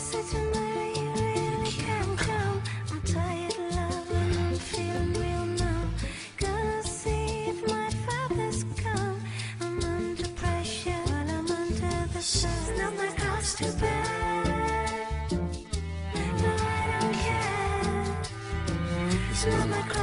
said to me, you really can't come. I'm tired, love, and I'm feeling real now. Gonna see if my father's come. I'm under pressure while I'm under the sun. It's not my cross to bear. No, I don't care. It's not my cross.